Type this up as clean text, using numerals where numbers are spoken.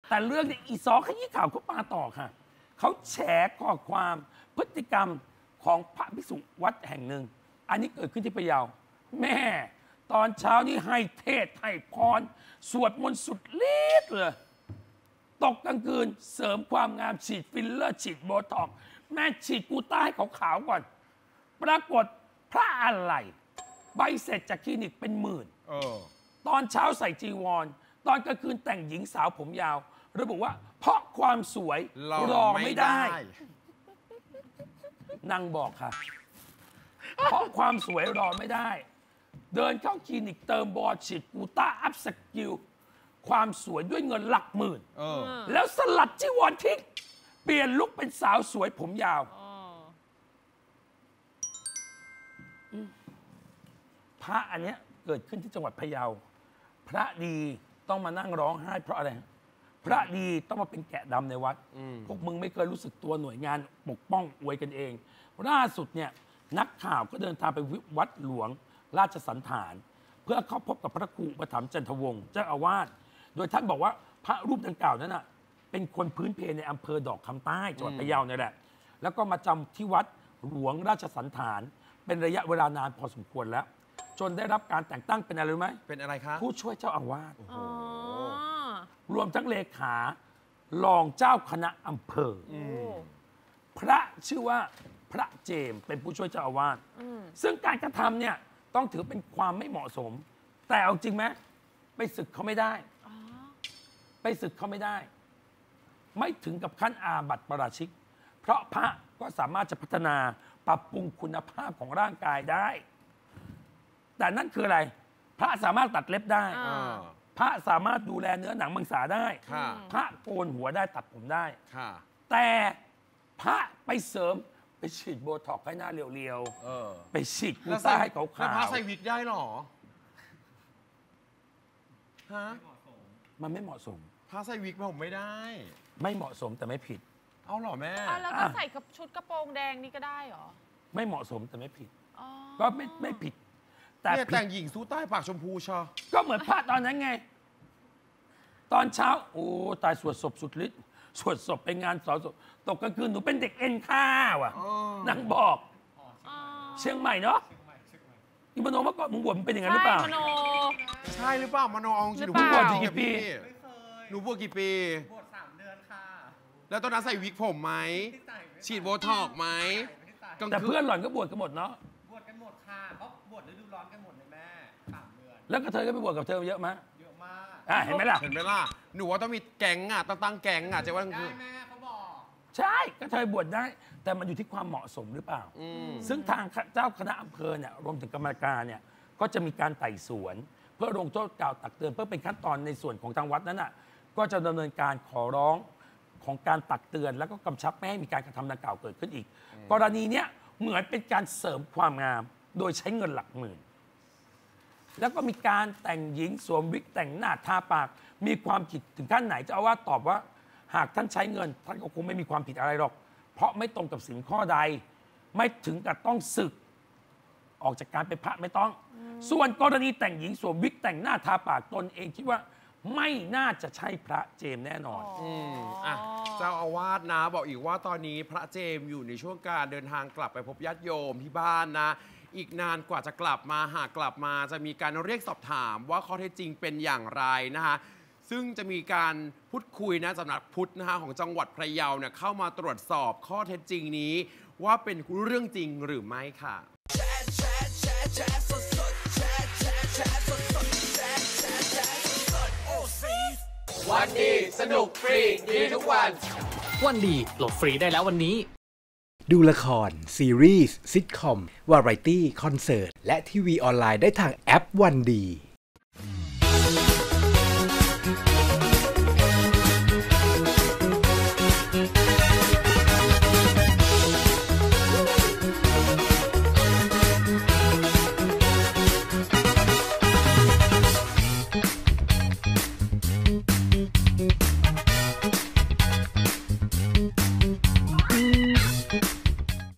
แต่เรื่องนี้อีซอขยี้ข่าวเขาปาต่อค่ะเขาแฉข้อความพฤติกรรมของพระภิกษุวัดแห่งหนึ่งอันนี้เกิดขึ้นที่พะเยาแม่ตอนเช้านี้ให้เทศให้พรสวดมนต์สุดฤทธิ์เลยตกกลางคืนเสริมความงามฉีดฟิลเลอร์ฉีดโบท็อกซ์แม่ฉีดกูต้าให้ขาวๆก่อนปรากฏพระอะไรใบเสร็จจากคลินิกเป็นหมื่นตอนเช้าใส่จีวรตอนกลางคืนแต่งหญิงสาวผมยาวระบุว่าเพราะความสวยรอไม่ได้นางบอกค่ะเพราะความสวยรอไม่ได้เดินเข้าคลินิกเติมบอฉีดกูต้าอัพสกิลความสวยด้วยเงินหลักหมื่นแล้วสลัดจีวรทิ้งเปลี่ยนลุคเป็นสาวสวยผมยาวพระอันเนี้ยเกิดขึ้นที่จังหวัดพะเยาพระดีต้องมานั่งร้องไห้เพราะอะไรพระดีต้องมาเป็นแกะดำในวัดพวกมึงไม่เคยรู้สึกตัวหน่วยงานปกป้องอวยกันเองล่าสุดเนี่ยนักข่าวก็เดินทางไปวัดหลวงราชสันถานเพื่อเข้าพบกับพระครูอุปถัมภ์จันทวงศ์เจ้าอาวาสโดยท่านบอกว่าพระรูปดังกล่าวนั้นน่ะเป็นคนพื้นเพในอำเภอดอกคำใต้จังหวัดพะเยาเนี่ยแหละแล้วก็มาจำที่วัดหลวงราชสันถานเป็นระยะเวลานานพอสมควรแล้วจนได้รับการแต่งตั้งเป็นอะไรรู้ไหมเป็นอะไรครับผู้ช่วยเจ้าอาวาสรวมทั้งเลขารองเจ้าคณะอำเภอพระชื่อว่าพระเจมเป็นผู้ช่วยเจ้าอาวาสซึ่งการกระทำเนี่ยต้องถือเป็นความไม่เหมาะสมแต่เอาจริงไหมไปศึกเขาไม่ได้ไปศึกเขาไม่ได้ไม่ถึงกับขั้นอาบัติปาราชิกเพราะพระก็สามารถจะพัฒนาปรับปรุงคุณภาพของร่างกายได้แต่นั่นคืออะไรพระสามารถตัดเล็บได้พระสามารถดูแลเนื้อหนังมังสาได้พระโกนหัวได้ตัดผมได้แต่พระไปเสริมไปฉีดโบท็อกซ์ให้หน้าเรียวๆไปฉีดกูต้าให้ขาวๆแล้วพระใส่วิกได้หรอฮะมันไม่เหมาะสมพระใส่วิกผมไม่ได้ไม่เหมาะสมแต่ไม่ผิดเอาหรอแม่แล้วก็ใส่กับชุดกระโปรงแดงนี่ก็ได้หรอไม่เหมาะสมแต่ไม่ผิดก็ไม่ผิดแต่แต่งหญิงสู้ใต้ปากชมพูชอก็เหมือนพระตอนนั้นไงตอนเช้าโอ้ตายสวดศพสุดฤทธิ์สวดศพไปงานสอนศพตกกลางคืนหนูเป็นเด็กเอ็นข้าวอ่ะนางบอกเชียงใหม่เนาะอีมโนเมื่อก่อนมึงบวชมึงเป็นอย่างนั้นหรือเปล่าใช่หรือเปล่ามโนเอาจริงหนูบวชกี่ปีหนูบวชกี่ปีบวช3 เดือนค่ะแล้วตอนนั้นใส่วิกผมไหมฉีดโบท็อกซ์ไหมแต่เพื่อนหล่อนก็บวชกันหมดเนาะบวชกันหมดค่ะเพราะบวชฤดูร้อนกันหมดเลยแม่3 เดือนแล้วก็เธอก็ไปบวชกับเธอเยอะไหมเยอะมากเห็นไหมล่ะหนูว่าต้องมีแก๊งอ่ะตั้งแก๊งอ่ะจะว่าคือแม่เขาบอกใช่ก็เธอบวชได้แต่มันอยู่ที่ความเหมาะสมหรือเปล่าซึ่งทางเจ้าคณะอำเภอเนี่ยรวมถึงกรรมการเนี่ยก็จะมีการไต่สวนเพื่อลงโทษกล่าวตักเตือนเพื่อเป็นขั้นตอนในส่วนของทางวัดนั้นน่ะก็จะดำเนินการขอร้องของการตักเตือนแล้วก็กำชับไม่ให้มีการกระทำดังกล่าวเกิดขึ้นอีกกรณีเนี้ยเหมือนเป็นการเสริมความงามโดยใช้เงินหลักหมื่นแล้วก็มีการแต่งหญิงสวมวิกแต่งหน้าทาปากมีความผิดถึงขั้นไหนเจ้าอาวาสตอบว่าหากท่านใช้เงินท่านก็คงไม่มีความผิดอะไรหรอกเพราะไม่ตรงกับศีลข้อใดไม่ถึงกับต้องสึกออกจากการเป็นพระไม่ต้องส่วนกรณีแต่งหญิงสวมวิกแต่งหน้าทาปากตนเองคิดว่าไม่น่าจะใช่พระเจมแน่นอนเจ้าอาวาสนะบอกอีกว่าตอนนี้พระเจมอยู่ในช่วงการเดินทางกลับไปพบญาติโยมที่บ้านนะอีกนานกว่าจะกลับมาหากกลับมาจะมีการเรียกสอบถามว่าข้อเท็จจริงเป็นอย่างไรนะคะซึ่งจะมีการพูดคุยนะสำนักพุทธนะคะของจังหวัดพะเยาเนี่ยเข้ามาตรวจสอบข้อเท็จจริงนี้ว่าเป็นเรื่องจริงหรือไม่ค่ะวันดีสนุกฟรีดีทุกวันวันดีโหลดฟรีได้แล้ววันนี้ดูละครซีรีส์ซิทคอมวาไรตี้คอนเสิร์ตและทีวีออนไลน์ได้ทางแอปวันดี